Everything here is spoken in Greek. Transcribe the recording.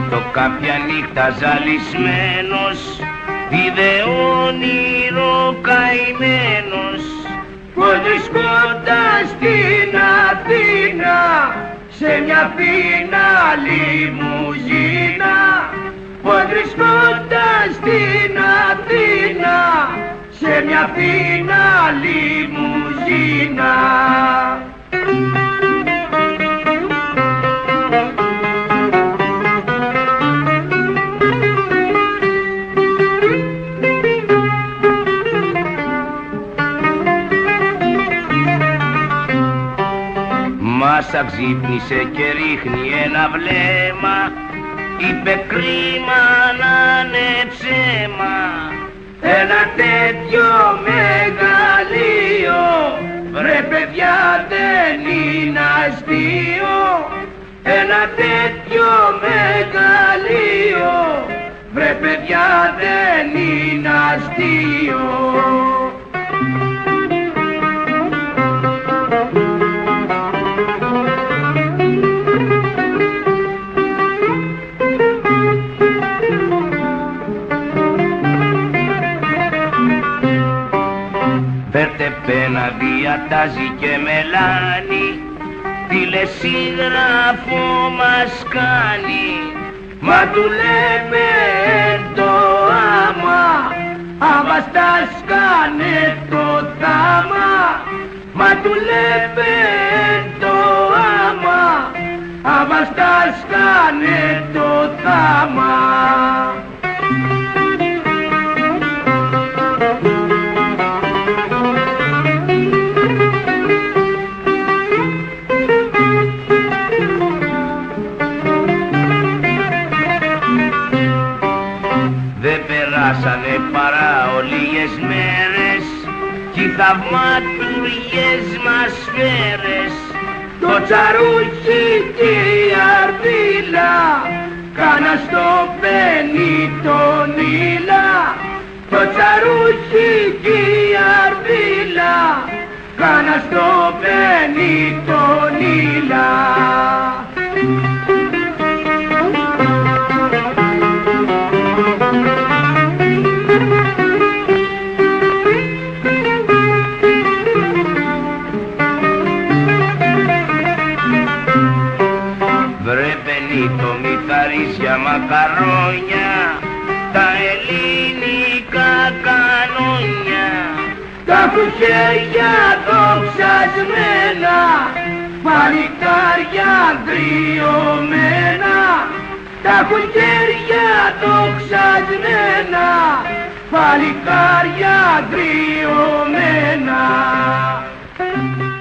Το κάποια νύχτα ζαλισμένος είδε όνειρο καημένος, πως βρισκόταν στην Αθήνα σε μια φίνα λιμουζίνα, πως βρισκόταν στην Αθήνα σε μια φίνα λιμουζίνα. Μάσα ξύπνησε και ρίχνει ένα βλέμμα, είπε κρίμα να είναι ψέμα. Ένα τέτοιο μεγαλείο, βρε παιδιά δεν είναι αστείο. Ένα τέτοιο μεγαλείο, βρε παιδιά δεν είναι αστείο. Φέρτε πένα, διατάζει και μελάνι, τηλεσίγραφο μας κάνει. Μα του λέμε το άμα, αβαστάς κάνε το θάμα. Μα του λέμε το άμα, αβαστάς κάνε το θάμα. Δεν περάσανε παρά ολίγες μέρες κι οι θαυματουργές μας φέρες. Το τσαρούχι και η αρδίλα κάνα στο πένι τον ήλα. Το τσαρούχι και η αρδίλα κάνα στο πένι τον ήλα. Βρε Μπενίτο μη χαρείς για μακαρόνια τα ελληνικά κανόνια. Τα χέρια δοξασμένα, παλικάρια δριωμένα. Τα χέρια δοξασμένα, παλικάρια δριωμένα.